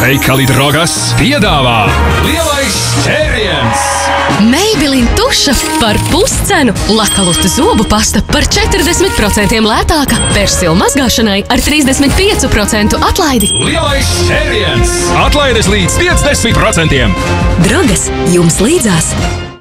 Veikali Drogas piedāvā Lielais Ķēriens! Maybelline tuša par puscenu, lakalutu zobu pasta par 40% lētāka, persilu mazgāšanai ar 35% atlaidi. Lielais Ķēriens! Atlaides līdz 50%! Drogas jums līdzās!